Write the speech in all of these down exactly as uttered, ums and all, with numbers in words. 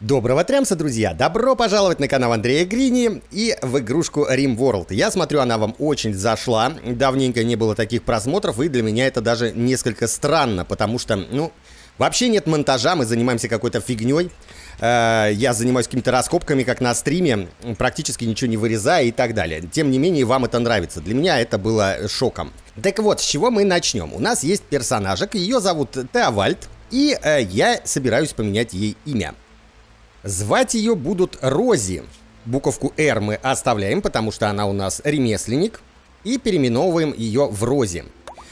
Доброго трямса, друзья! Добро пожаловать на канал Андрея Грини и в игрушку RimWorld. Я смотрю, она вам очень зашла. Давненько не было таких просмотров, и для меня это даже несколько странно, потому что, ну, вообще нет монтажа, мы занимаемся какой-то фигней. Я занимаюсь какими-то раскопками, как на стриме, практически ничего не вырезая и так далее. Тем не менее, вам это нравится. Для меня это было шоком. Так вот, с чего мы начнем? У нас есть персонажик, ее зовут Теовальд, и я собираюсь поменять ей имя. Звать ее будут Рози. Буковку «Р» мы оставляем, потому что она у нас ремесленник. И переименовываем ее в Рози.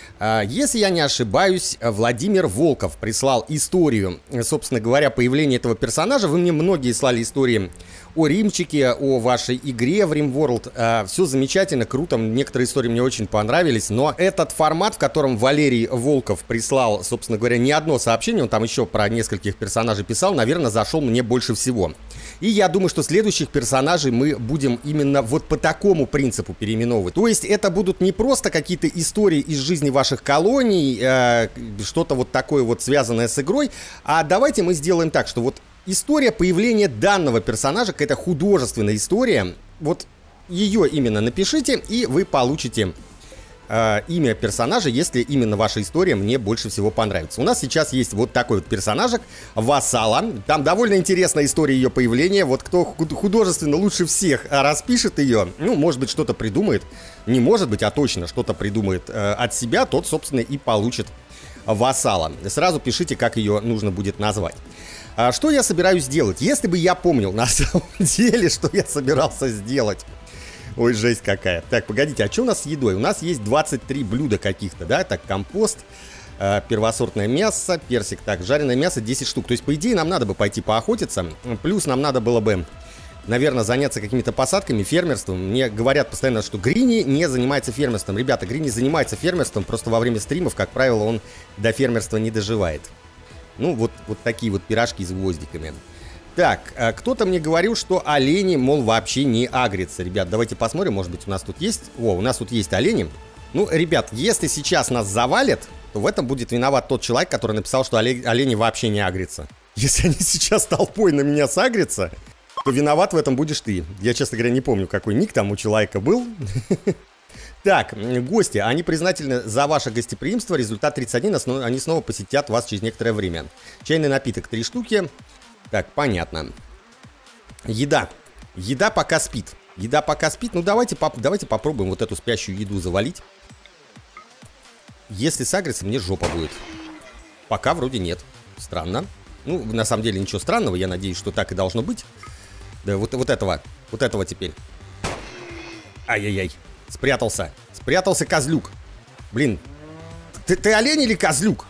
Если я не ошибаюсь, Владимир Волков прислал историю, собственно говоря, появления этого персонажа. Вы мне многие слали истории о Римчике, о вашей игре в RimWorld. Все замечательно, круто, некоторые истории мне очень понравились. Но этот формат, в котором Валерий Волков прислал, собственно говоря, не одно сообщение, он там еще про нескольких персонажей писал, наверное, зашел мне больше всего. И я думаю, что следующих персонажей мы будем именно вот по такому принципу переименовывать. То есть это будут не просто какие-то истории из жизни ваших колоний, э, что-то вот такое вот связанное с игрой, а давайте мы сделаем так, что вот история появления данного персонажа, какая-то художественная история, вот ее именно напишите, и вы получите э, имя персонажа, если именно ваша история мне больше всего понравится. У нас сейчас есть вот такой вот персонажик, Вассала. Там довольно интересная история ее появления. Вот кто художественно лучше всех распишет ее, ну, может быть, что-то придумает. Не может быть, а точно что-то придумает э, от себя, тот, собственно, и получит Вассала. Сразу пишите, как ее нужно будет назвать. А что я собираюсь сделать? Если бы я помнил на самом деле, что я собирался сделать. Ой, жесть какая. Так, погодите, а что у нас с едой? У нас есть двадцать три блюда каких-то, да? Так, компост, э, первосортное мясо, персик, так, жареное мясо десять штук. То есть, по идее, нам надо бы пойти поохотиться. Плюс нам надо было бы, наверное, заняться какими-то посадками, фермерством. Мне говорят постоянно, что Грини не занимается фермерством. Ребята, Грини занимается фермерством, просто во время стримов, как правило, он до фермерства не доживает. Ну, вот, вот такие вот пирожки с гвоздиками. Так, кто-то мне говорил, что олени, мол, вообще не агрятся. Ребят, давайте посмотрим, может быть, у нас тут есть... О, у нас тут есть олени. Ну, ребят, если сейчас нас завалят, то в этом будет виноват тот человек, который написал, что олени вообще не агрятся. Если они сейчас толпой на меня сагрятся, то виноват в этом будешь ты. Я, честно говоря, не помню, какой ник там у человека был. Так, гости, они признательны за ваше гостеприимство. Результат тридцать один, они снова посетят вас через некоторое время. Чайный напиток три штуки. Так, понятно. Еда. Еда пока спит. Еда пока спит. Ну, давайте, поп давайте попробуем вот эту спящую еду завалить. Если сагрится, мне жопа будет. Пока вроде нет. Странно. Ну, на самом деле ничего странного. Я надеюсь, что так и должно быть. Да, вот, вот этого. Вот этого теперь. Ай-яй-яй. Спрятался. Спрятался козлюк. Блин. Ты, ты олень или козлюк?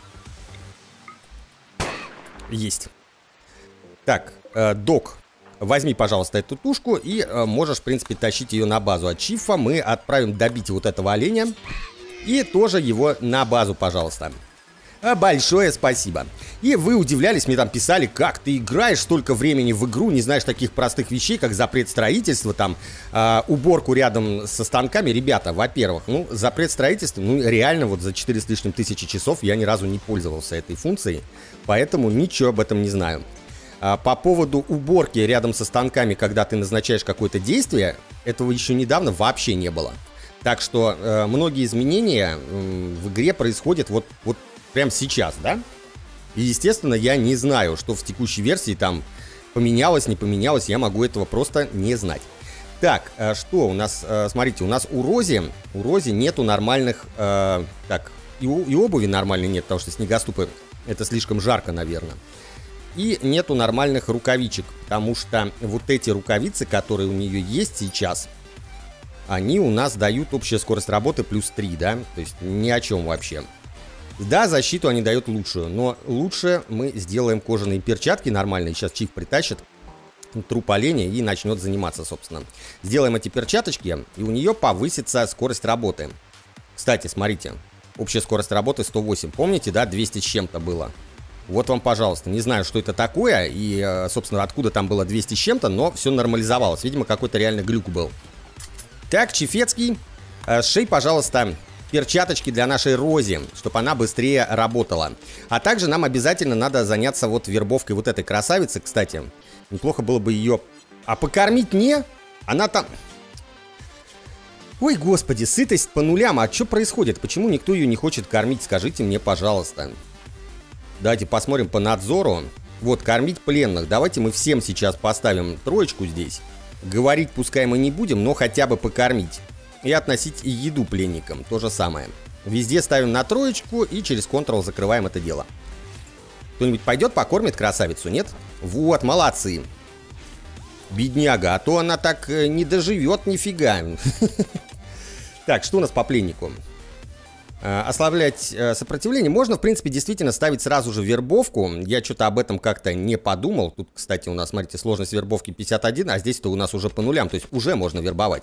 Есть. Так, э, док. Возьми, пожалуйста, эту тушку и э, можешь, в принципе, тащить ее на базу. От Чифа мы отправим добить вот этого оленя. И тоже его на базу, пожалуйста. Большое спасибо. И вы удивлялись, мне там писали, как ты играешь столько времени в игру, не знаешь таких простых вещей, как запрет строительства, там, э, уборку рядом со станками. Ребята, во-первых, ну, запрет строительства, ну, реально, вот за четыре с лишним тысячи часов я ни разу не пользовался этой функцией, поэтому ничего об этом не знаю. А по поводу уборки рядом со станками, когда ты назначаешь какое-то действие, этого еще недавно вообще не было. Так что э, многие изменения э, в игре происходят вот, вот прямо сейчас, да? И, естественно, я не знаю, что в текущей версии там поменялось, не поменялось, я могу этого просто не знать. Так, э, что у нас, э, смотрите, у нас у Рози, у Рози нету нормальных, э, так, и, и обуви нормальной нет, потому что снегоступы, это слишком жарко, наверное. И нету нормальных рукавичек, потому что вот эти рукавицы, которые у нее есть сейчас, они у нас дают общая скорость работы плюс три, да, то есть ни о чем вообще. Да, защиту они дают лучшую, но лучше мы сделаем кожаные перчатки нормальные. Сейчас Чиф притащит труп оленя и начнет заниматься, собственно. Сделаем эти перчаточки, и у нее повысится скорость работы. Кстати, смотрите, общая скорость работы сто восемь. Помните, да, двести с чем-то было? Вот вам, пожалуйста. Не знаю, что это такое и, собственно, откуда там было двести с чем-то, но все нормализовалось. Видимо, какой-то реально глюк был. Так, Чифецкий, сшей, пожалуйста, перчаточки для нашей Рози, чтобы она быстрее работала. А также нам обязательно надо заняться вот вербовкой вот этой красавицы, кстати. Неплохо было бы ее... А покормить не? Она там... Ой, господи, сытость по нулям. А что происходит? Почему никто ее не хочет кормить? Скажите мне, пожалуйста. Давайте посмотрим по надзору. Вот, кормить пленных. Давайте мы всем сейчас поставим троечку здесь. Говорить пускай мы не будем, но хотя бы покормить. И относить и еду пленникам. То же самое. Везде ставим на троечку и через Ctrl закрываем это дело. Кто-нибудь пойдет покормит красавицу, нет? Вот, молодцы. Бедняга, а то она так не доживет нифига. Так, что у нас по пленнику? Ослаблять сопротивление. Можно, в принципе, действительно ставить сразу же вербовку. Я что-то об этом как-то не подумал. Тут, кстати, у нас, смотрите, сложность вербовки пятьдесят один, а здесь-то у нас уже по нулям. То есть уже можно вербовать.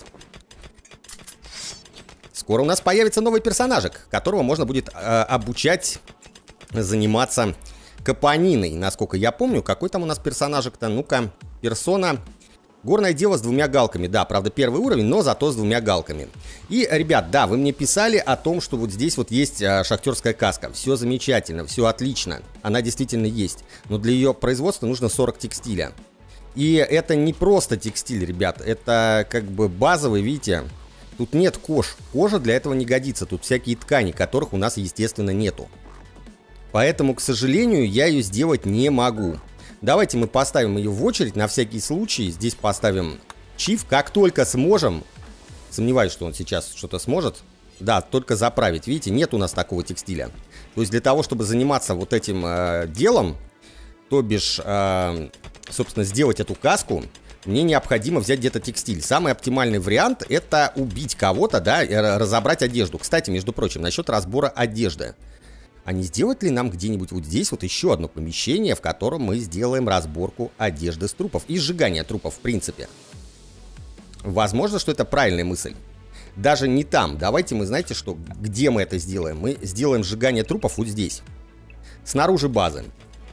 Скоро у нас появится новый персонажик, которого можно будет э, обучать заниматься капониной. Насколько я помню, какой там у нас персонажик-то? Ну-ка, персона... Горная дева с двумя галками. Да, правда, первый уровень, но зато с двумя галками. И, ребят, да, вы мне писали о том, что вот здесь вот есть а, шахтерская каска. Все замечательно, все отлично. Она действительно есть. Но для ее производства нужно сорок текстиля. И это не просто текстиль, ребят. Это как бы базовый, видите... Тут нет кож. Кожа для этого не годится. Тут всякие ткани, которых у нас, естественно, нету. Поэтому, к сожалению, я ее сделать не могу. Давайте мы поставим ее в очередь на всякий случай. Здесь поставим чиф. Как только сможем. Сомневаюсь, что он сейчас что-то сможет. Да, только заправить. Видите, нет у нас такого текстиля. То есть для того, чтобы заниматься вот этим э, делом, то бишь, э, собственно, сделать эту каску... Мне необходимо взять где-то текстиль. Самый оптимальный вариант — это убить кого-то, да, и разобрать одежду. Кстати, между прочим, насчет разбора одежды. А не сделать ли нам где-нибудь вот здесь вот еще одно помещение, в котором мы сделаем разборку одежды с трупов и сжигание трупов, в принципе? Возможно, что это правильная мысль. Даже не там. Давайте мы, знаете что, где мы это сделаем? Мы сделаем сжигание трупов вот здесь. Снаружи базы.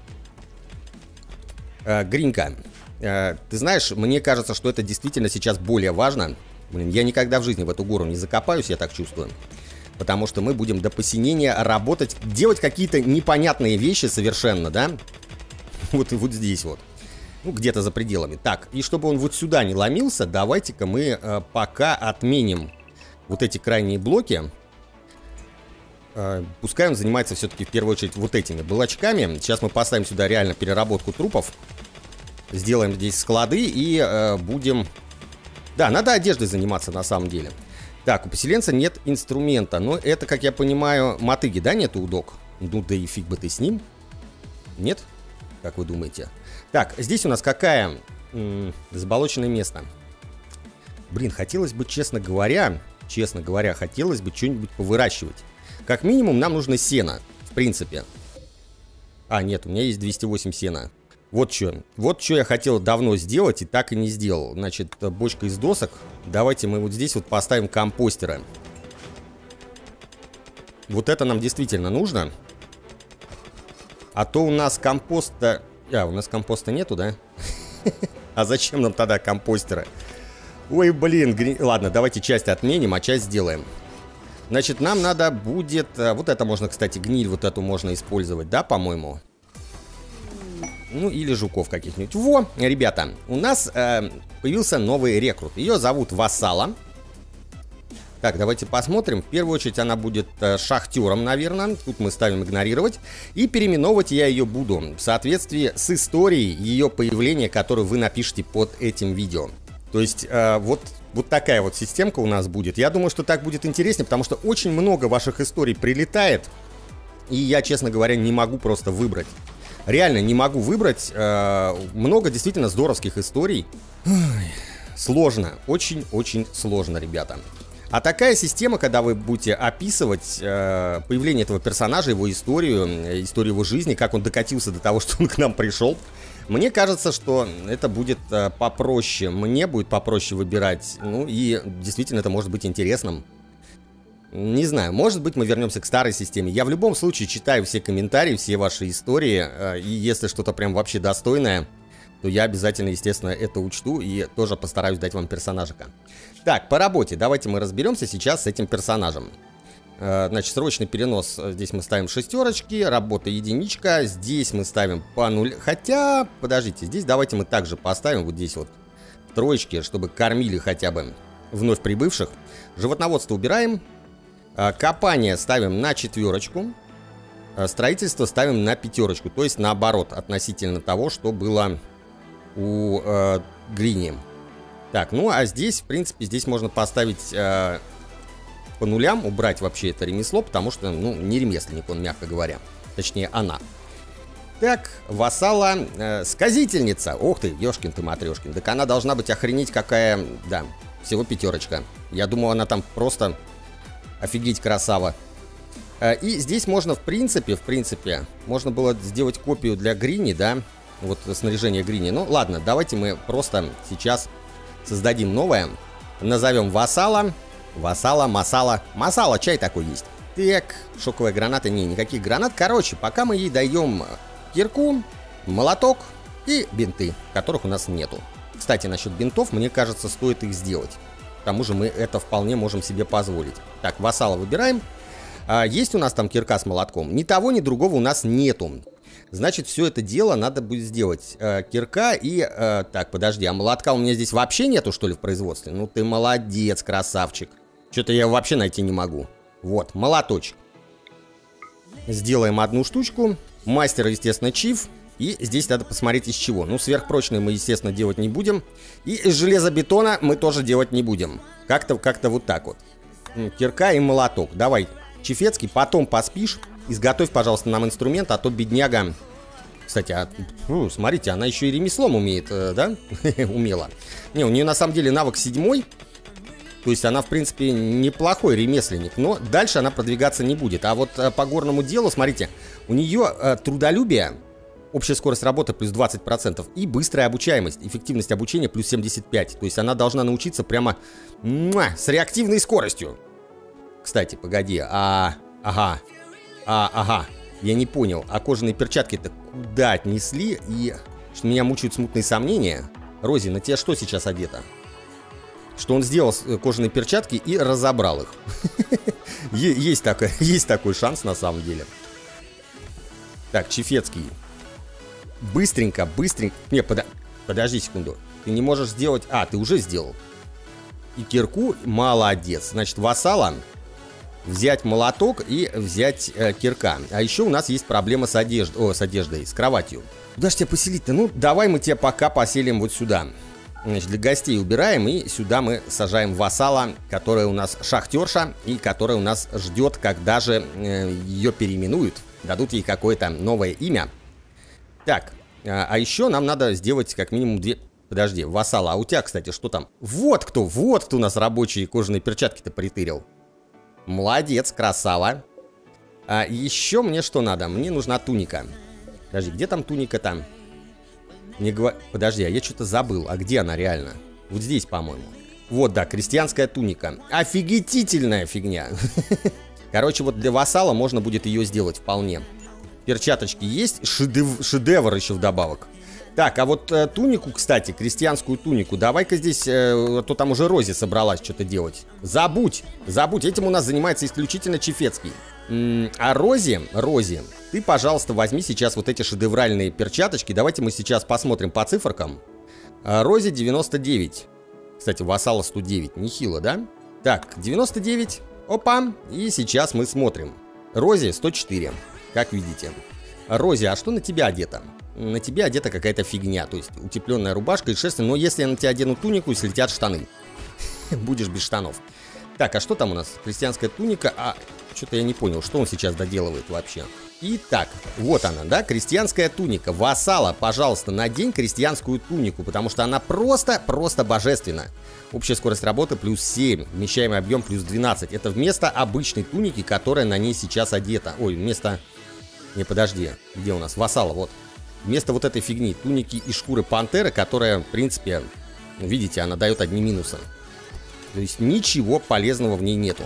Э, Гринка. Ты знаешь, мне кажется, что это действительно сейчас более важно. Блин, я никогда в жизни в эту гору не закопаюсь, я так чувствую. Потому что мы будем до посинения работать, делать какие-то непонятные вещи совершенно, да? Вот и вот здесь вот. Ну, где-то за пределами. Так, и чтобы он вот сюда не ломился, давайте-ка мы э, пока отменим вот эти крайние блоки. Э, пускай он занимается все-таки в первую очередь вот этими блочками. Сейчас мы поставим сюда реально переработку трупов. Сделаем здесь склады и э, будем... Да, надо одеждой заниматься на самом деле. Так, у поселенца нет инструмента. Но это, как я понимаю, мотыги, да, нету у док? Ну да и фиг бы ты с ним. Нет? Как вы думаете? Так, здесь у нас какая? М-м, заболоченное место. Блин, хотелось бы, честно говоря, честно говоря, хотелось бы что-нибудь повыращивать. Как минимум нам нужно сено, в принципе. А, нет, у меня есть двести восемь сена. Вот что. Вот что я хотел давно сделать и так и не сделал. Значит, бочка из досок. Давайте мы вот здесь вот поставим компостеры. Вот это нам действительно нужно. А то у нас компоста... А, у нас компоста нету, да? А зачем нам тогда компостеры? Ой, блин. Гри... Ладно, давайте часть отменим, а часть сделаем. Значит, нам надо будет... Вот это можно, кстати, гниль вот эту можно использовать, да, по-моему? Ну, или жуков каких-нибудь. Во, ребята, у нас э, появился новый рекрут. Ее зовут Вассала. Так, давайте посмотрим. В первую очередь она будет э, шахтером, наверное. Тут мы ставим игнорировать. И переименовывать я ее буду в соответствии с историей ее появления, которую вы напишите под этим видео. То есть, э, вот, вот такая вот системка у нас будет. Я думаю, что так будет интереснее, потому что очень много ваших историй прилетает. И я, честно говоря, не могу просто выбрать. Реально не могу выбрать. Э, много действительно здоровских историй. Ой, сложно. Очень-очень сложно, ребята. А такая система, когда вы будете описывать э, появление этого персонажа, его историю, историю его жизни, как он докатился до того, что он к нам пришел, мне кажется, что это будет э, попроще. Мне будет попроще выбирать. Ну и действительно это может быть интересным. Не знаю, может быть, мы вернемся к старой системе. Я в любом случае читаю все комментарии, все ваши истории. э, И если что-то прям вообще достойное, то я обязательно, естественно, это учту и тоже постараюсь дать вам персонажика. Так, по работе. Давайте мы разберемся сейчас с этим персонажем. Значит, срочный перенос. Здесь мы ставим шестерочки, работа единичка. Здесь мы ставим по нуль. Хотя, подождите, здесь давайте мы также поставим вот здесь вот троечки, чтобы кормили хотя бы вновь прибывших. Животноводство убираем. Копание ставим на четверочку. Строительство ставим на пятерочку. То есть наоборот, относительно того, что было у э, Грини. Так, ну а здесь, в принципе, здесь можно поставить... Э, по нулям, убрать вообще это ремесло, потому что, ну, не ремесленник он, мягко говоря. Точнее, она. Так, вассала, э, сказительница. Ох ты, ёшкин ты матрешкин. Так она должна быть охренеть какая, да, всего пятерочка. Я думал, она там просто офигеть красава. Э, и здесь можно, в принципе, в принципе, можно было сделать копию для Грини, да, вот снаряжение Грини. Ну, ладно, давайте мы просто сейчас создадим новое. Назовем вассала. Вассала, масала. Масала, чай такой есть. Так, шоковая граната. Не, никаких гранат. Короче, пока мы ей даем кирку, молоток и бинты, которых у нас нету. Кстати, насчет бинтов, мне кажется, стоит их сделать. К тому же мы это вполне можем себе позволить. Так, вассала выбираем. А, есть у нас там кирка с молотком? Ни того, ни другого у нас нету. Значит, все это дело надо будет сделать. Э, кирка и... Э, так, подожди, а молотка у меня здесь вообще нету, что ли, в производстве? Ну ты молодец, красавчик. Что-то я его вообще найти не могу. Вот, молоточек. Сделаем одну штучку. Мастер, естественно, чиф. И здесь надо посмотреть из чего. Ну, сверхпрочные мы, естественно, делать не будем. И из железобетона мы тоже делать не будем. Как-то как-то вот так вот. Кирка и молоток. Давай, Чифецкий, потом поспишь. Изготовь, пожалуйста, нам инструмент, а то бедняга... Кстати, а, фу, смотрите, она еще и ремеслом умеет, э, да? Умела. Не, у нее на самом деле навык седьмой. То есть она, в принципе, неплохой ремесленник. Но дальше она продвигаться не будет. А вот э, по горному делу, смотрите, у нее э, трудолюбие, общая скорость работы плюс двадцать процентов и быстрая обучаемость, эффективность обучения плюс семьдесят пять процентов. То есть она должна научиться прямо муа, с реактивной скоростью. Кстати, погоди, а... Ага, а, ага, я не понял, а кожаные перчатки-то куда отнесли? И что меня мучают смутные сомнения. Рози, на тебя что сейчас одето? Что он сделал кожаные перчатки и разобрал их. Есть такой, есть такой шанс на самом деле. Так, Чифецкий. Быстренько, быстренько. Не, подо... подожди секунду. Ты не можешь сделать... А, ты уже сделал. И кирку, молодец. Значит, вассала, взять молоток и взять э, кирка. А еще у нас есть проблема с, одежд... О, с одеждой, с кроватью. Куда же тебя поселить-то? Ну, давай мы тебя пока поселим вот сюда. Значит, для гостей убираем, и сюда мы сажаем вассала, которая у нас шахтерша, и которая у нас ждет, когда же э, ее переименуют, дадут ей какое-то новое имя. Так, а, а еще нам надо сделать как минимум две... Подожди, вассала, а у тебя, кстати, что там? Вот кто, вот кто у нас рабочие кожаные перчатки-то притырил. Молодец, красава. А еще мне что надо? Мне нужна туника. Подожди, где там туника там? Не говор... Подожди, а я что-то забыл. А где она реально? Вот здесь, по-моему. Вот, да, крестьянская туника. Офигительная фигня. Короче, вот для вассала можно будет ее сделать вполне. Перчаточки есть. Шедев... Шедевр еще вдобавок. Так, а вот э, тунику, кстати, крестьянскую тунику, давай-ка здесь, э, а то там уже Рози собралась что-то делать. Забудь, забудь, этим у нас занимается исключительно Чифецкий. М-м, а Рози, Рози, ты, пожалуйста, возьми сейчас вот эти шедевральные перчаточки. Давайте мы сейчас посмотрим по циферкам. А, Рози девяносто девять. Кстати, вассала сто девять, нехило, да? Так, девяносто девять, опа, и сейчас мы смотрим. Рози сто четыре, как видите. Рози, а что на тебя одето? На тебе одета какая-то фигня, то есть утепленная рубашка и шерсть, но если я на тебя одену тунику, слетят штаны. Будешь без штанов. Так, а что там у нас? Крестьянская туника, а что-то я не понял, что он сейчас доделывает вообще. Итак, вот она, да, крестьянская туника. Вассала, пожалуйста, надень крестьянскую тунику, потому что она просто, просто божественна. Общая скорость работы плюс семь, вмещаемый объем плюс двенадцать. Это вместо обычной туники, которая на ней сейчас одета. Ой, вместо... Не, подожди, где у нас? Вассала, вот. Вместо вот этой фигни, туники и шкуры пантеры, которая, в принципе, видите, она дает одни минусы. То есть ничего полезного в ней нету.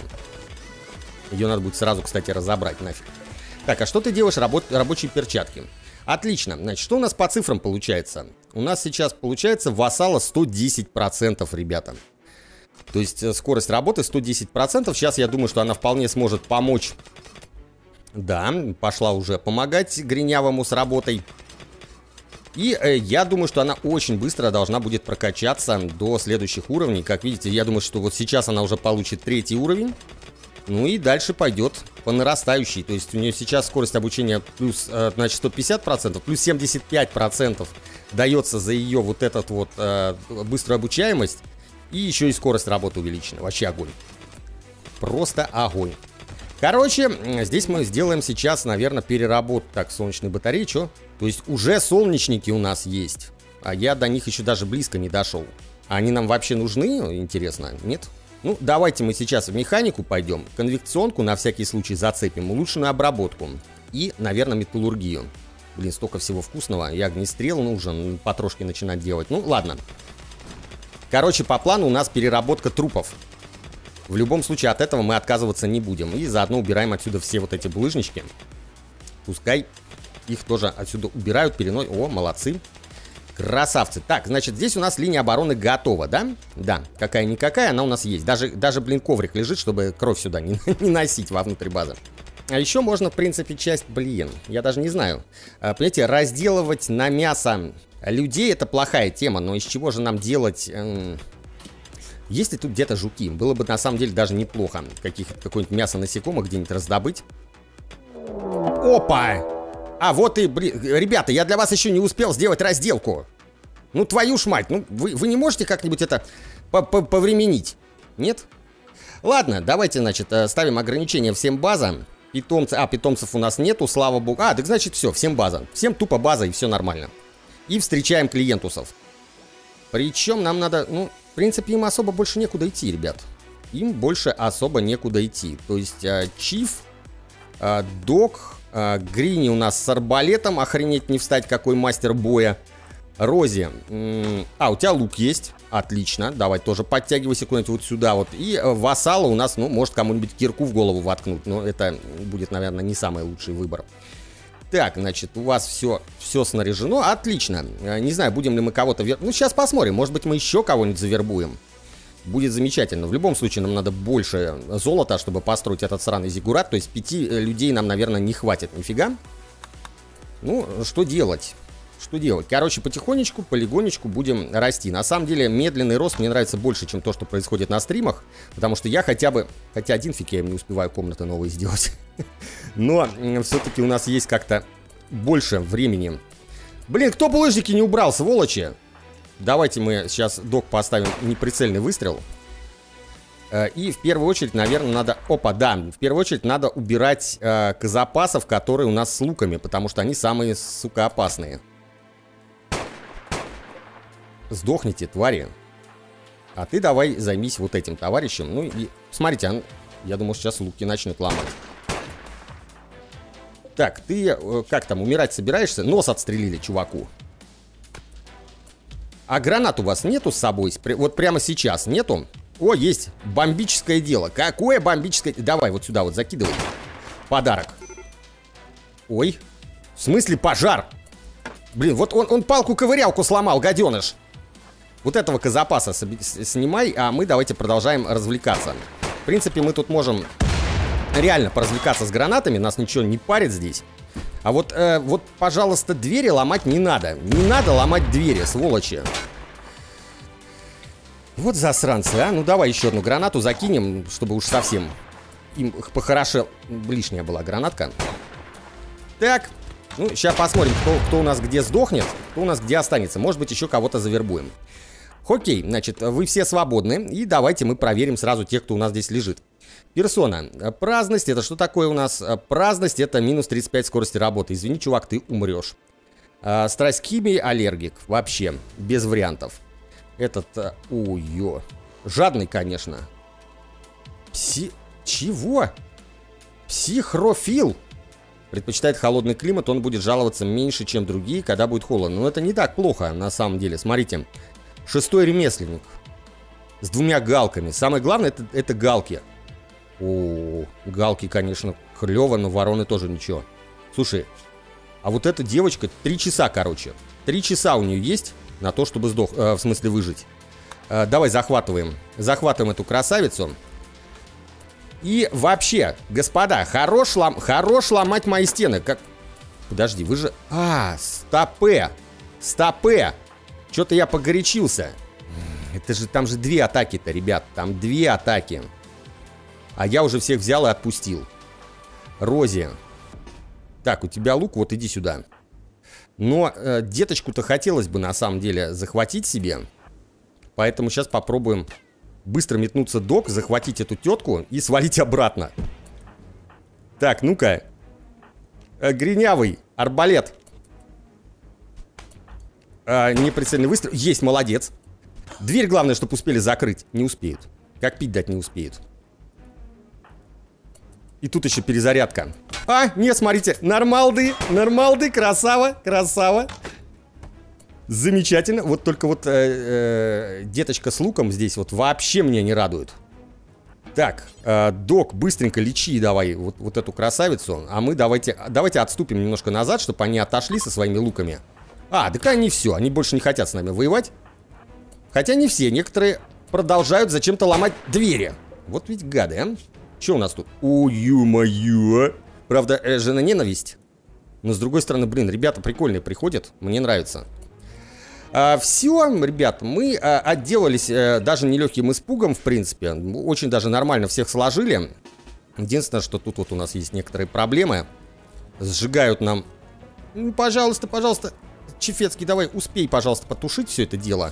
Ее надо будет сразу, кстати, разобрать нафиг. Так, а что ты делаешь? Рабо- рабочие перчатки. Отлично. Значит, что у нас по цифрам получается? У нас сейчас получается вассала сто десять процентов, ребята. То есть скорость работы сто десять процентов. Сейчас я думаю, что она вполне сможет помочь. Да, пошла уже помогать Гринявому с работой. И э, я думаю, что она очень быстро должна будет прокачаться до следующих уровней. Как видите, я думаю, что вот сейчас она уже получит третий уровень. Ну и дальше пойдет по нарастающей. То есть у нее сейчас скорость обучения плюс, э, значит, сто пятьдесят процентов, плюс семьдесят пять процентов дается за ее вот этот вот э, быструю обучаемость. И еще и скорость работы увеличена. Вообще огонь. Просто огонь. Короче, здесь мы сделаем сейчас, наверное, переработку. Так, солнечные батареи, что? То есть уже солнечники у нас есть. А я до них еще даже близко не дошел. Они нам вообще нужны? Интересно, нет? Ну, давайте мы сейчас в механику пойдем. Конвекционку на всякий случай зацепим. Улучшенную обработку. И, наверное, металлургию. Блин, столько всего вкусного. И огнестрел нужен потрошки начинать делать. Ну, ладно. Короче, по плану у нас переработка трупов. В любом случае от этого мы отказываться не будем. И заодно убираем отсюда все вот эти булыжнички. Пускай их тоже отсюда убирают, переносят. О, молодцы. Красавцы. Так, значит, здесь у нас линия обороны готова, да? Да, какая-никакая, она у нас есть. Даже, даже блин, коврик лежит, чтобы кровь сюда не, не носить вовнутрь базы. А еще можно, в принципе, часть, блин, я даже не знаю. Понимаете, разделывать на мясо людей — это плохая тема, но из чего же нам делать... Эм... Есть ли тут где-то жуки? Было бы на самом деле даже неплохо какое-нибудь мясо насекомых где-нибудь раздобыть. Опа! А вот и, блин, ребята, я для вас еще не успел сделать разделку. Ну, твою ж мать, ну, вы, вы не можете как-нибудь это повременить? Нет? Ладно, давайте, значит, ставим ограничения всем базам. Питомцы, а, питомцев у нас нету, слава богу. А, так значит все, всем база. Всем тупо база и все нормально. И встречаем клиентусов. Причем нам надо, ну... В принципе, им особо больше некуда идти, ребят. Им больше особо некуда идти. То есть, э, Чиф, э, Док, э, Грини у нас с арбалетом. Охренеть не встать, какой мастер боя. Рози. А, у тебя лук есть. Отлично. Давай тоже подтягивайся куда-нибудь вот сюда вот. И э, Вассала у нас, ну, может кому-нибудь кирку в голову воткнуть. Но это будет, наверное, не самый лучший выбор. Так, значит, у вас все, все снаряжено. Отлично. Не знаю, будем ли мы кого-то... Вер... Ну, сейчас посмотрим. Может быть, мы еще кого-нибудь завербуем. Будет замечательно. В любом случае, нам надо больше золота, чтобы построить этот сраный зиггурат. То есть пяти людей нам, наверное, не хватит нифига. Ну, что делать? Что делать? Короче, потихонечку, полигонечку будем расти. На самом деле, медленный рост мне нравится больше, чем то, что происходит на стримах. Потому что я хотя бы... Хотя один фиг я им не успеваю комнаты новые сделать. Но все-таки у нас есть как-то больше времени. Блин, кто булыжники не убрал, сволочи? Давайте мы сейчас, Док, поставим неприцельный выстрел. И в первую очередь, наверное, надо... Опа, да, в первую очередь надо убирать э, казапасов, которые у нас с луками. Потому что они самые, сука, опасные. Сдохните, твари. А ты давай займись вот этим товарищем. Ну и смотрите, он, я думаю, сейчас луки начнут ломать. Так, ты э, как там, умирать собираешься? Нос отстрелили чуваку. А гранат у вас нету с собой? Вот прямо сейчас нету? О, есть. Бомбическое дело. Какое бомбическое... Давай вот сюда вот закидывай. Подарок. Ой. В смысле пожар? Блин, вот он, он палку-ковырялку сломал, гаденыш. Вот этого казапаса снимай, а мы давайте продолжаем развлекаться. В принципе, мы тут можем реально поразвлекаться с гранатами. Нас ничего не парит здесь. А вот, э, вот, пожалуйста, двери ломать не надо. Не надо ломать двери, сволочи. Вот засранцы, а. Ну, давай еще одну гранату закинем, чтобы уж совсем им похорошел. Лишняя была гранатка. Так. Ну, сейчас посмотрим, кто, кто у нас где сдохнет, кто у нас где останется. Может быть, еще кого-то завербуем. Окей, значит, вы все свободны. И давайте мы проверим сразу тех, кто у нас здесь лежит. Персона. Праздность. Это что такое у нас? Праздность — это минус тридцать пять скорости работы. Извини, чувак, ты умрешь. А, страсть к химии, аллергик. Вообще, без вариантов. Этот... Ой-ё. Жадный, конечно. Пси... Чего? Психрофил. Предпочитает холодный климат, он будет жаловаться меньше, чем другие, когда будет холодно. Но это не так плохо, на самом деле. Смотрите. Шестой ремесленник. С двумя галками. Самое главное, это, это галки. О, галки, конечно, клево, но вороны тоже ничего. Слушай, а вот эта девочка, три часа, короче. Три часа у нее есть на то, чтобы сдох... Э, в смысле, выжить. э, давай захватываем. Захватываем эту красавицу. И вообще, господа, хорош, лом... хорош ломать мои стены. Как... Подожди, вы же... А, стопе. Стопе. Что-то я погорячился. Это же, там же две атаки-то, ребят. Там две атаки. А я уже всех взял и отпустил. Рози. Так, у тебя лук, вот иди сюда. Но э, деточку-то хотелось бы на самом деле захватить себе. Поэтому сейчас попробуем быстро метнуться док, захватить эту тетку и свалить обратно. Так, ну-ка. Э, гринявый, арбалет. Э, неприцельный выстрел. Есть, молодец. Дверь, главное, чтобы успели закрыть. Не успеют. Как пить дать не успеют. И тут еще перезарядка. А, нет, смотрите, нормалды, нормалды, красава, красава. Замечательно. Вот только вот э, э, деточка с луком здесь вот вообще меня не радует. Так, э, док, быстренько лечи давай вот, вот эту красавицу. А мы давайте, давайте отступим немножко назад, чтобы они отошли со своими луками. А, так они все, они больше не хотят с нами воевать. Хотя не все, некоторые продолжают зачем-то ломать двери. Вот ведь гады, а. Что у нас тут? О, ё-моё. Правда, э, жена ненависть. Но с другой стороны, блин, ребята прикольные приходят. Мне нравится. а, Все, ребят, мы а, отделались а, даже нелегким испугом, в принципе. Очень даже нормально всех сложили. Единственное, что тут вот у нас есть некоторые проблемы. Сжигают нам. Ну, пожалуйста, пожалуйста, Чефецкий, давай успей, пожалуйста, потушить все это дело.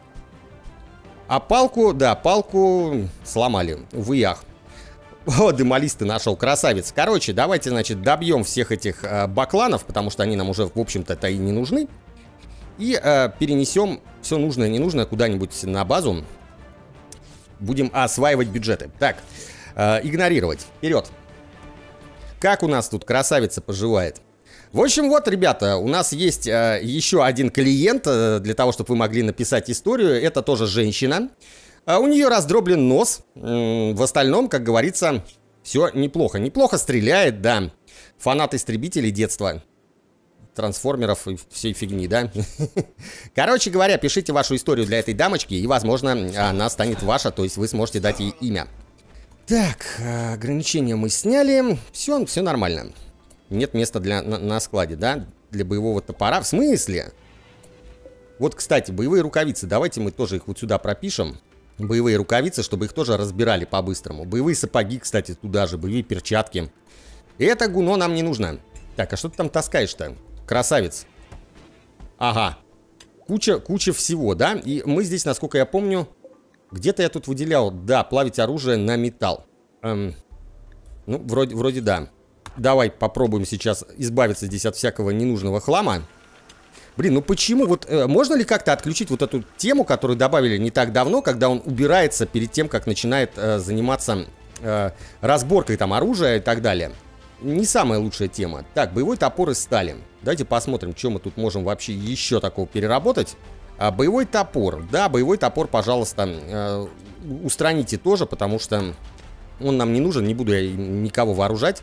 А палку, да, палку сломали. Увы, ах. О, дымолист ты нашел, красавец. Короче, давайте, значит, добьем всех этих э, бакланов, потому что они нам уже, в общем-то, и не нужны. И э, перенесем все нужное и ненужное куда-нибудь на базу. Будем осваивать бюджеты. Так, э, игнорировать. Вперед. Как у нас тут красавица поживает? В общем, вот, ребята, у нас есть э, еще один клиент, э, для того, чтобы вы могли написать историю. Это тоже женщина. А у нее раздроблен нос. В остальном, как говорится, все неплохо. Неплохо стреляет, да. Фанат истребителей детства. Трансформеров и всей фигни, да. Короче говоря, пишите вашу историю для этой дамочки, и, возможно, она станет ваша, то есть вы сможете дать ей имя. Так, ограничения мы сняли. Все, все нормально. Нет места для, на, на складе, да, для боевого топора. В смысле? Вот, кстати, боевые рукавицы. Давайте мы тоже их вот сюда пропишем. Боевые рукавицы, чтобы их тоже разбирали по-быстрому. Боевые сапоги, кстати, туда же. Боевые перчатки. И это гуно нам не нужно. Так, а что ты там таскаешь-то? Красавец. Ага. Куча, куча всего, да? И мы здесь, насколько я помню, где-то я тут выделял, да, плавить оружие на металл. Эм, ну, вроде, вроде да. Давай попробуем сейчас избавиться здесь от всякого ненужного хлама. Блин, ну почему? Вот э, можно ли как-то отключить вот эту тему, которую добавили не так давно, когда он убирается перед тем, как начинает э, заниматься э, разборкой там оружия и так далее? Не самая лучшая тема. Так, боевой топор из стали. Давайте посмотрим, что мы тут можем вообще еще такого переработать. А, боевой топор. Да, боевой топор, пожалуйста, э, устраните тоже, потому что он нам не нужен. Не буду я никого вооружать.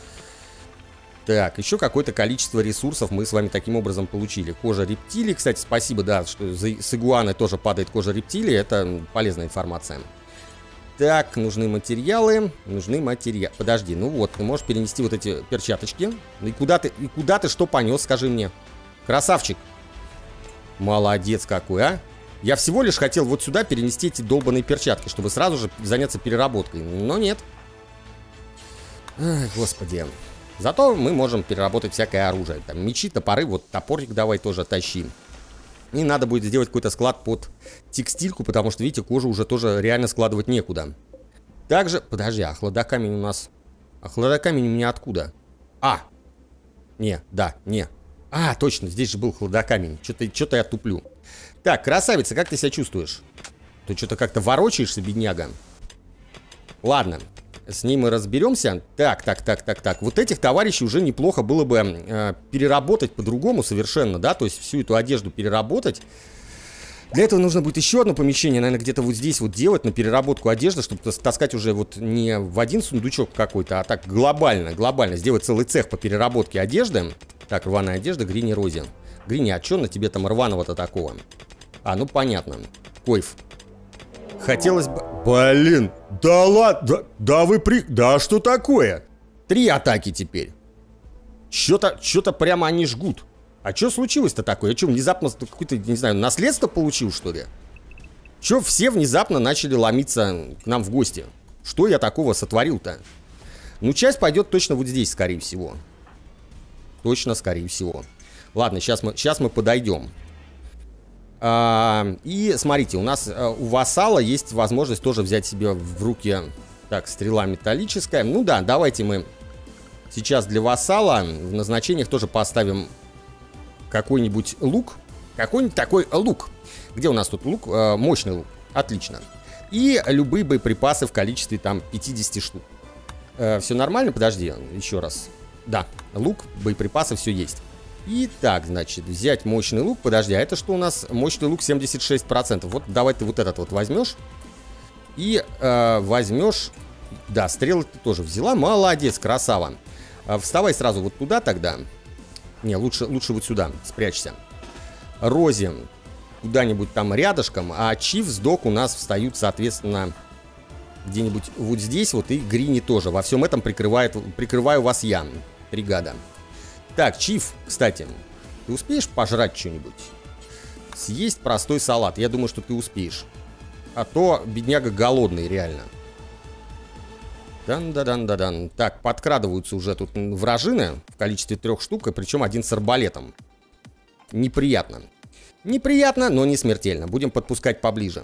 Так, еще какое-то количество ресурсов мы с вами таким образом получили. Кожа рептилий, кстати, спасибо, да, что с игуаны тоже падает кожа рептилий. Это полезная информация. Так, нужны материалы. Нужны материалы. Подожди, ну вот, ты можешь перенести вот эти перчаточки. И куда ты, и куда ты что понес, скажи мне. Красавчик. Молодец какой, а. Я всего лишь хотел вот сюда перенести эти долбаные перчатки, чтобы сразу же заняться переработкой. Но нет. Ай, господи. Зато мы можем переработать всякое оружие. Там мечи, топоры, вот топорик давай тоже тащи. И надо будет сделать какой-то склад под текстильку, потому что, видите, кожу уже тоже реально складывать некуда. Также, подожди, а хладокамень у нас... А хладокамень у меня откуда? А! Не, да, не. А, точно, здесь же был хладокамень. Что-то что-то я туплю. Так, красавица, как ты себя чувствуешь? Ты что-то как-то ворочаешься, бедняга. Ладно. С ней мы разберемся. Так, так, так, так, так. Вот этих товарищей уже неплохо было бы э, переработать по-другому совершенно, да, то есть всю эту одежду переработать. Для этого нужно будет еще одно помещение, наверное, где-то вот здесь вот делать на переработку одежды, чтобы таскать уже вот не в один сундучок какой-то, а так глобально, глобально сделать целый цех по переработке одежды. Так, рваная одежда, Грини Рози. Грини, а что на тебе там рваного-то такого? А, ну понятно. Койф. Хотелось бы... Блин, да ладно, да, да вы при... Да что такое? Три атаки теперь. Что-то, что-то прямо они жгут. А что случилось-то такое? Я что, внезапно какое-то, не знаю, наследство получил, что ли? Че все внезапно начали ломиться к нам в гости? Что я такого сотворил-то? Ну, часть пойдет точно вот здесь, скорее всего. Точно, скорее всего. Ладно, сейчас мы, сейчас мы подойдем. А, и смотрите, у нас а, у вассала есть возможность тоже взять себе в руки... Так, стрела металлическая. Ну да, давайте мы сейчас для вассала в назначениях тоже поставим какой-нибудь лук. Какой-нибудь такой лук. Где у нас тут лук? А, мощный лук. Отлично. И любые боеприпасы в количестве там пятьдесят штук. А, все нормально? Подожди, еще раз. Да, лук, боеприпасы, все есть. Итак, значит, взять мощный лук. Подожди, а это что у нас? Мощный лук семьдесят шесть процентов. Вот давай ты вот этот вот возьмешь. И э, возьмешь... Да, стрелы ты тоже взяла. Молодец, красава. э, Вставай сразу вот туда тогда. Не, лучше, лучше вот сюда, спрячься. Рози куда-нибудь там рядышком. А Чиф с Док у нас встают, соответственно, где-нибудь вот здесь вот. И Грини тоже. Во всем этом прикрывает, прикрываю вас я, бригада. Так, Чиф, кстати, ты успеешь пожрать что-нибудь? Съесть простой салат. Я думаю, что ты успеешь. А то бедняга голодный, реально. Дан-да-дан-да-дан. Так, подкрадываются уже тут вражины в количестве трех штук, и причем один с арбалетом. Неприятно. Неприятно, но не смертельно. Будем подпускать поближе.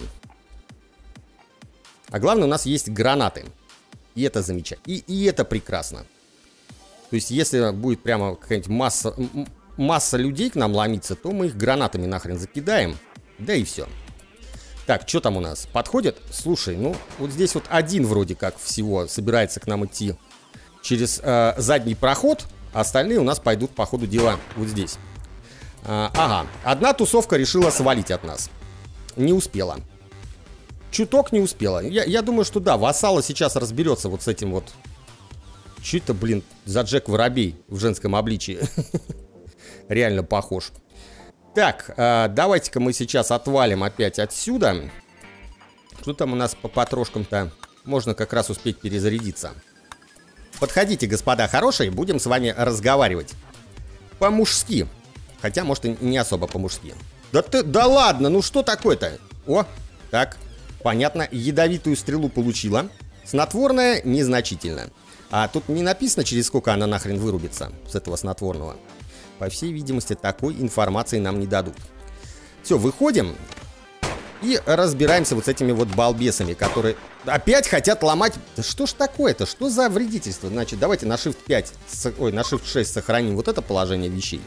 А главное, у нас есть гранаты. И это замечательно. И, и это прекрасно. То есть, если будет прямо какая-нибудь масса, масса людей к нам ломиться, то мы их гранатами нахрен закидаем. Да и все. Так, что там у нас? Подходит? Слушай, ну, вот здесь вот один вроде как всего собирается к нам идти через э, задний проход, а остальные у нас пойдут по ходу дела вот здесь. А, ага, одна тусовка решила свалить от нас. Не успела. Чуток не успела. Я, я думаю, что да, вассала сейчас разберется вот с этим вот. Что это, блин, за Джек Воробей в женском обличии? Реально похож. Так, э, давайте-ка мы сейчас отвалим опять отсюда. Что там у нас по потрошкам-то? Можно как раз успеть перезарядиться. Подходите, господа хорошие, будем с вами разговаривать. По-мужски. Хотя, может, и не особо по-мужски. Да ты, да ладно, ну что такое-то? О, так, понятно, ядовитую стрелу получила. Снотворная незначительно. А тут не написано, через сколько она нахрен вырубится с этого снотворного. По всей видимости, такой информации нам не дадут. Все, выходим и разбираемся вот с этими вот балбесами, которые опять хотят ломать. Да что ж такое-то? Что за вредительство? Значит, давайте на шифт пять, ой, на шифт шесть сохраним вот это положение вещей.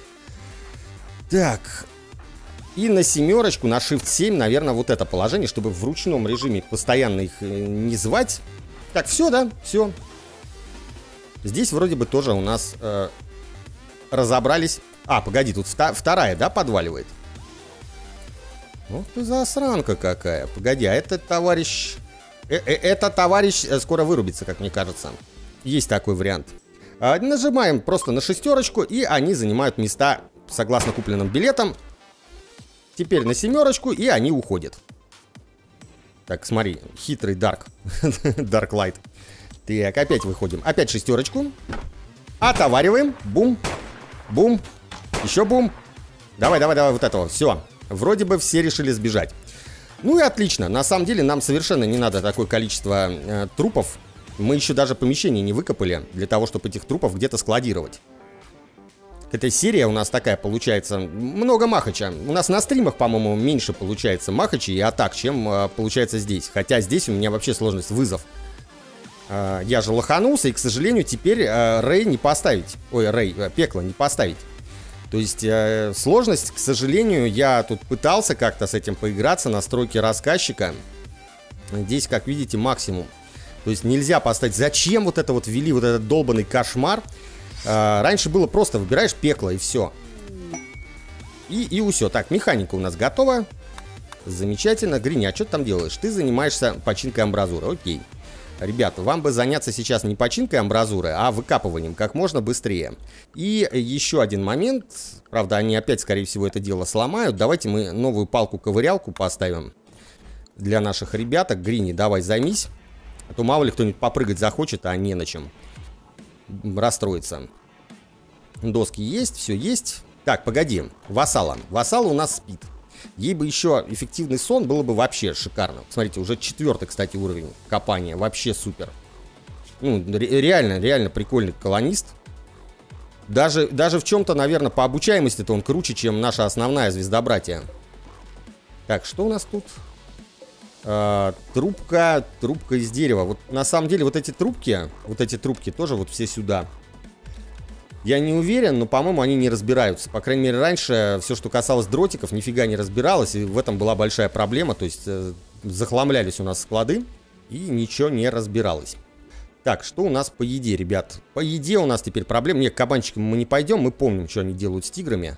Так. И на семерочку, на шифт семь, наверное, вот это положение, чтобы в ручном режиме постоянно их не звать. Так, все, да? Все. Здесь вроде бы тоже у нас... Э разобрались. А, погоди, тут вта вторая, да, подваливает? Вот ты засранка какая. Погоди, а этот товарищ... Э -э это товарищ скоро вырубится, как мне кажется. Есть такой вариант. А, нажимаем просто на шестерочку, и они занимают места согласно купленным билетам. Теперь на семерочку, и они уходят. Так, смотри, хитрый Дарк. Dark Light. Так, опять выходим. Опять шестерочку. Отовариваем. Бум. Бум. Еще бум. Давай, давай, давай вот этого. Все. Вроде бы все решили сбежать. Ну и отлично. На самом деле нам совершенно не надо такое количество э, трупов. Мы еще даже помещение не выкопали для того, чтобы этих трупов где-то складировать. Эта серия у нас такая получается. Много махача. У нас на стримах, по-моему, меньше получается махачей и атак, чем э, получается здесь. Хотя здесь у меня вообще сложность вызов. Я же лоханулся, и, к сожалению, теперь э, Рэй не поставить. Ой, Рэй, э, пекло не поставить. То есть э, сложность, к сожалению, я тут пытался как-то с этим поиграться, настройки рассказчика. Здесь, как видите, максимум. То есть нельзя поставить. Зачем вот это вот ввели, вот этот долбанный кошмар? Э, раньше было просто выбираешь пекло, и все. И, и все. Так, механика у нас готова. Замечательно. Гриня, а что ты там делаешь? Ты занимаешься починкой амбразуры. Окей. Ребята, вам бы заняться сейчас не починкой амбразуры, а выкапыванием как можно быстрее. И еще один момент. Правда, они опять, скорее всего, это дело сломают. Давайте мы новую палку-ковырялку поставим. для наших ребяток. Грини, давай займись. А то мало ли кто-нибудь попрыгать захочет, а не на чем. Расстроится. Доски есть, все есть. Так, погоди. Вассала. Вассала у нас спит. Ей бы еще эффективный сон, было бы вообще шикарно. Смотрите, уже четвертый, кстати, уровень копания. Вообще супер. Ну, ре реально, реально прикольный колонист. Даже, даже в чем-то, наверное, по обучаемости-то он круче, чем наша основная звездобратья. Так, что у нас тут? А, трубка, трубка из дерева. Вот на самом деле вот эти трубки, вот эти трубки тоже вот все сюда. Я не уверен, но, по-моему, они не разбираются. По крайней мере, раньше все, что касалось дротиков, нифига не разбиралось. И в этом была большая проблема. То есть э, захламлялись у нас склады, и ничего не разбиралось. Так, что у нас по еде, ребят? По еде у нас теперь проблем. Нет, к кабанчикам мы не пойдем. Мы помним, что они делают с тиграми.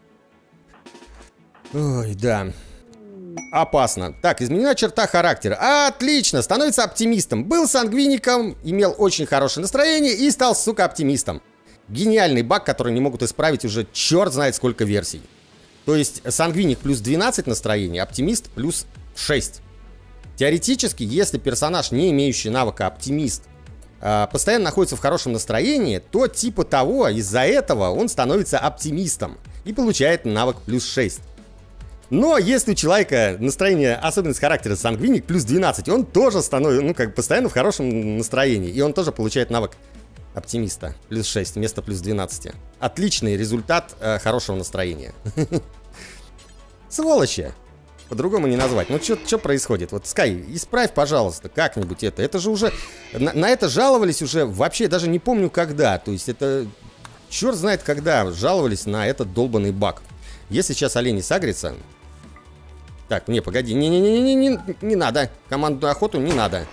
Ой, да. Опасно. Так, изменена черта характера. Отлично, становится оптимистом. Был сангвиником, имел очень хорошее настроение и стал, сука, оптимистом. Гениальный баг, который не могут исправить уже черт знает сколько версий. То есть сангвиник плюс двенадцать настроения, оптимист плюс шесть. Теоретически, если персонаж, не имеющий навыка оптимист, постоянно находится в хорошем настроении, то типа того, из-за этого он становится оптимистом и получает навык плюс шесть. Но если у человека настроение, особенность характера сангвиник плюс двенадцать, он тоже становится, ну, как постоянно в хорошем настроении, и он тоже получает навык оптимиста плюс шесть вместо плюс двенадцать. Отличный результат э, хорошего настроения. Сволочи! По-другому не назвать. Ну, что происходит? Вот, Скай, исправь, пожалуйста, как-нибудь это. Это же уже... На, на это жаловались уже вообще, даже не помню когда. То есть это... Черт знает когда жаловались на этот долбанный баг. Если сейчас олень сагрится... Так, не, погоди. Не-не-не-не, не, не надо. Командную охоту не надо.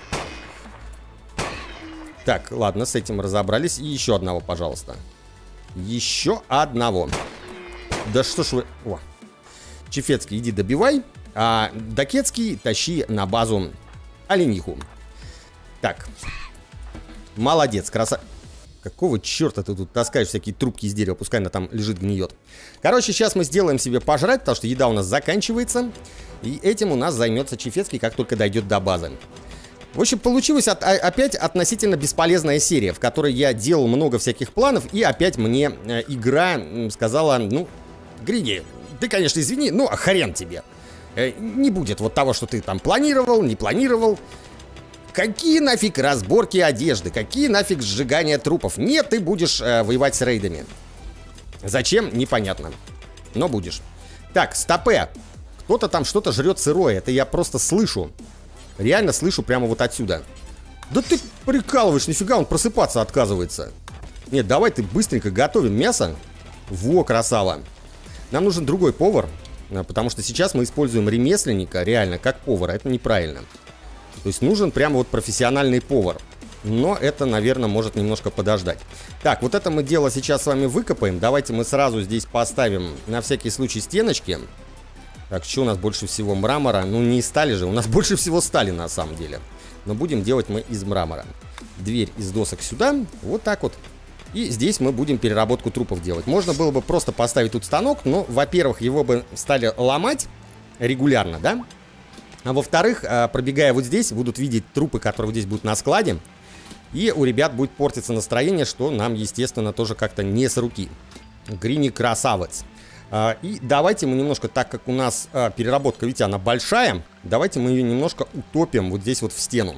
Так, ладно, с этим разобрались. И еще одного, пожалуйста. Еще одного. Да что ж вы... О. Чефецкий, иди добивай. А Дакетский тащи на базу олениху. Так. Молодец, краса... Какого черта ты тут таскаешь всякие трубки из дерева? Пускай она там лежит, гниет. Короче, сейчас мы сделаем себе пожрать, потому что еда у нас заканчивается. И этим у нас займется Чефецкий, как только дойдет до базы. В общем, получилась от, опять относительно бесполезная серия, в которой я делал много всяких планов, и опять мне э, игра сказала, ну, Григи, ты, конечно, извини, но хрен тебе. Э, не будет вот того, что ты там планировал, не планировал. Какие нафиг разборки одежды, какие нафиг сжигания трупов? Нет, ты будешь э, воевать с рейдами. Зачем? Непонятно. Но будешь. Так, стопе. Кто-то там что-то жрет сырое, это я просто слышу. Реально слышу прямо вот отсюда. Да ты прикалываешь, нифига, он просыпаться отказывается. Нет, давай ты быстренько готовим мясо. Во, красава. Нам нужен другой повар, потому что сейчас мы используем ремесленника реально как повара, это неправильно. То есть нужен прямо вот профессиональный повар. Но это, наверное, может немножко подождать. Так, вот это мы дело сейчас с вами выкопаем. Давайте мы сразу здесь поставим на всякий случай стеночки. Так, что у нас больше всего? Мрамора. Ну, не из стали же. У нас больше всего стали, на самом деле. Но будем делать мы из мрамора. Дверь из досок сюда. Вот так вот. И здесь мы будем переработку трупов делать. Можно было бы просто поставить тут станок, но, во-первых, его бы стали ломать регулярно, да? А во-вторых, пробегая вот здесь, будут видеть трупы, которые вот здесь будут на складе. И у ребят будет портиться настроение, что нам, естественно, тоже как-то не с руки. Грини красавец. И давайте мы немножко, так как у нас а, переработка, видите, она большая, давайте мы ее немножко утопим вот здесь вот в стену.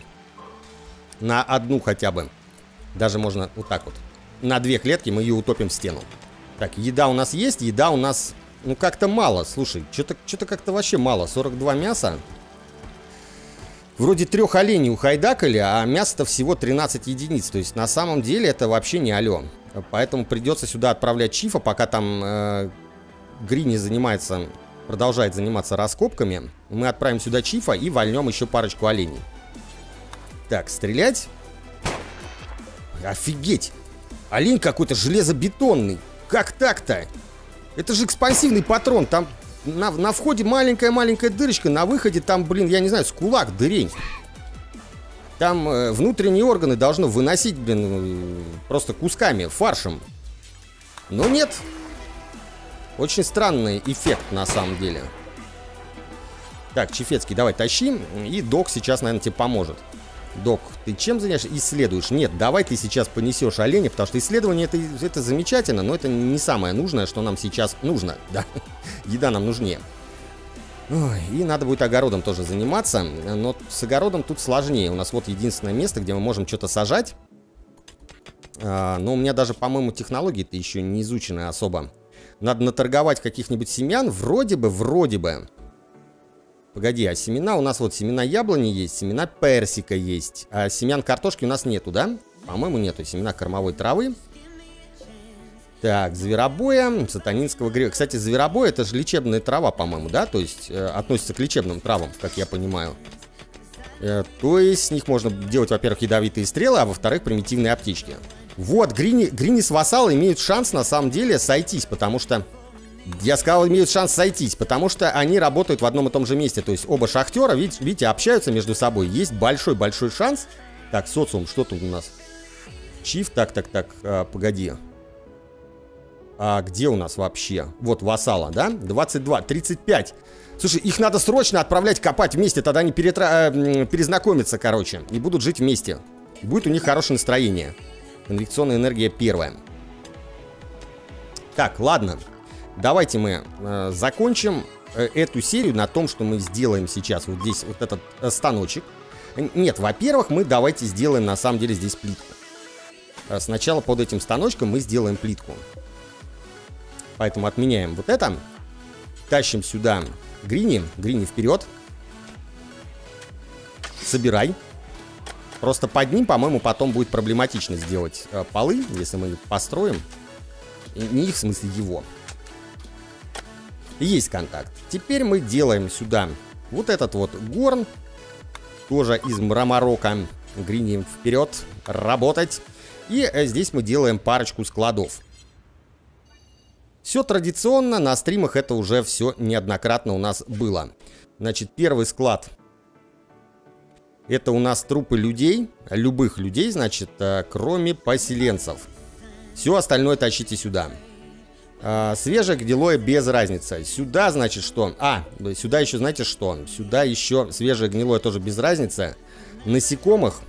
На одну хотя бы. Даже можно вот так вот. На две клетки мы ее утопим в стену. Так, еда у нас есть, еда у нас, ну, как-то мало. Слушай, что-то что-то как-то вообще мало. сорок два мяса. Вроде трех оленей ухайдакали, а мяса-то всего тринадцать единиц. То есть на самом деле это вообще не алё. Поэтому придется сюда отправлять Чифа, пока там... Э Грини занимается, продолжает заниматься раскопками. Мы отправим сюда Чифа и вольнем еще парочку оленей. Так, стрелять. Офигеть! Олень какой-то железобетонный. Как так-то? Это же экспансивный патрон. Там на, на входе маленькая-маленькая дырочка, на выходе там, блин, я не знаю, с кулак дырень. Там э, внутренние органы должно выносить, блин, э, просто кусками, фаршем. Но нет. Очень странный эффект на самом деле. Так, Чефецкий, давай тащи. И Док сейчас, наверное, тебе поможет. Док, ты чем занимаешься? Исследуешь? Нет, давай ты сейчас понесешь оленя, потому что исследование это, это замечательно, но это не самое нужное, что нам сейчас нужно. Да, еда нам нужнее. Ой, и надо будет огородом тоже заниматься, но с огородом тут сложнее. У нас вот единственное место, где мы можем что-то сажать. А, но у меня даже, по-моему, технологии-то еще не изучены особо. Надо наторговать каких-нибудь семян, вроде бы, вроде бы. Погоди, а семена у нас вот семена яблони есть, семена персика есть, а семян картошки у нас нету, да? По-моему, нету. Семена кормовой травы. Так, зверобоя, сатанинского греха. Кстати, зверобой это же лечебная трава, по-моему, да? То есть э, относится к лечебным травам, как я понимаю. Э, то есть с них можно делать, во-первых, ядовитые стрелы, а во-вторых, примитивные аптечки. Вот, Грини, Грини с Вассалом имеют шанс, на самом деле, сойтись, потому что... Я сказал, имеют шанс сойтись, потому что они работают в одном и том же месте. То есть оба шахтера, видите, видите общаются между собой. Есть большой-большой шанс. Так, социум, что тут у нас? Чиф, так, так, так, а, погоди. А где у нас вообще? Вот, Вассала, да? двадцать два, тридцать пять. Слушай, их надо срочно отправлять копать вместе, тогда они перетра... перезнакомятся, короче, и будут жить вместе. Будет у них хорошее настроение. Конвекционная энергия первая. Так, ладно. Давайте мы э, закончим э, эту серию на том, что мы сделаем сейчас вот здесь вот этот э, станочек. Нет, во-первых, мы давайте сделаем на самом деле здесь плитку. Э, сначала под этим станочком мы сделаем плитку. Поэтому отменяем вот это. Тащим сюда Грини. Грини вперед. Собирай. Просто под ним, по-моему, потом будет проблематично сделать э, полы, если мы построим. И не их, в смысле его. Есть контакт. Теперь мы делаем сюда вот этот вот горн. Тоже из мраморока. Грини вперед. Работать. И э, здесь мы делаем парочку складов. Все традиционно. На стримах это уже все неоднократно у нас было. Значит, первый склад. Это у нас трупы людей. Любых людей, значит, э, кроме поселенцев. Все остальное тащите сюда. А, свежее, гнилое, без разницы. Сюда, значит, что? А, сюда еще, знаете что? Сюда еще свежее, гнилое тоже без разницы. Насекомых.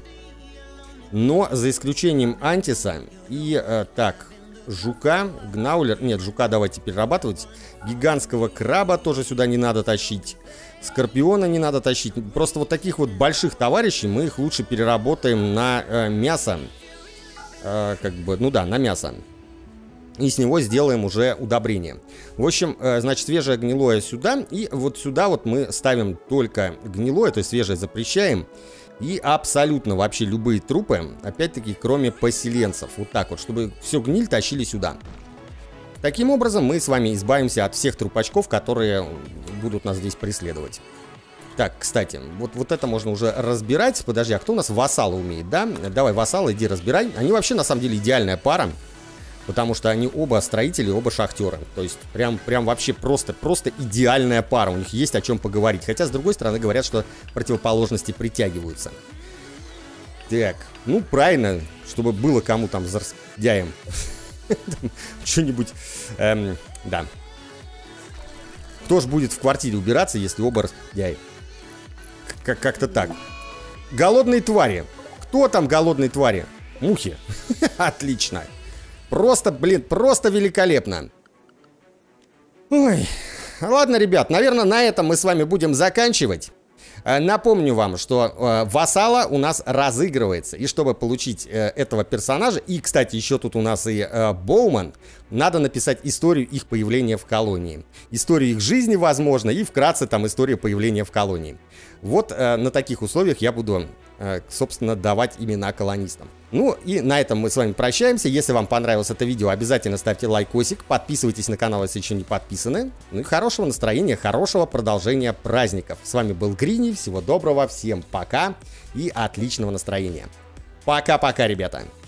Но за исключением антиса и, э, так, жука, гнаулер. Нет, жука давайте перерабатывать. Гигантского краба тоже сюда не надо тащить. Скорпиона не надо тащить. Просто вот таких вот больших товарищей мы их лучше переработаем на э, мясо. Э, как бы, ну да, на мясо. И с него сделаем уже удобрение. В общем, значит, свежее гнилое сюда. И вот сюда вот мы ставим только гнилое, то есть свежее запрещаем. И абсолютно вообще любые трупы, опять-таки, кроме поселенцев. Вот так вот, чтобы все гниль тащили сюда. Таким образом, мы с вами избавимся от всех трупачков, которые будут нас здесь преследовать. Так, кстати, вот, вот это можно уже разбирать. Подожди, а кто у нас вассала умеет, да? Давай, вассала, иди разбирай. Они вообще, на самом деле, идеальная пара. Потому что они оба строители, оба шахтеры. То есть прям, прям вообще просто, просто идеальная пара. У них есть о чем поговорить. Хотя, с другой стороны, говорят, что противоположности притягиваются. Так, ну правильно, чтобы было кому там за распдяем. Что-нибудь, да. Кто ж будет в квартире убираться, если оба распдяи? Как-то так. Голодные твари. Кто там голодные твари? Мухи. Отлично. Просто, блин, просто великолепно. Ой, ладно, ребят, наверное, на этом мы с вами будем заканчивать. Напомню вам, что э, вассала у нас разыгрывается. И чтобы получить э, этого персонажа, и, кстати, еще тут у нас и э, Боуман, надо написать историю их появления в колонии. Историю их жизни, возможно, и вкратце там историю появления в колонии. Вот э, на таких условиях я буду, э, собственно, давать имена колонистам. Ну и на этом мы с вами прощаемся. Если вам понравилось это видео, обязательно ставьте лайкосик, подписывайтесь на канал, если еще не подписаны. Ну и хорошего настроения, хорошего продолжения праздников. С вами был Грини, всего доброго, всем пока и отличного настроения. Пока-пока, ребята!